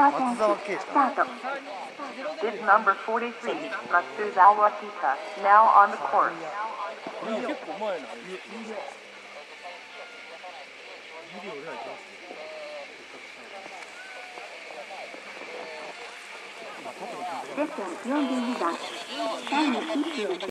選手、スタート。This number 43, Matsuzawa Hika, now on the course. 結構前な。 ゼッケン42番、第1周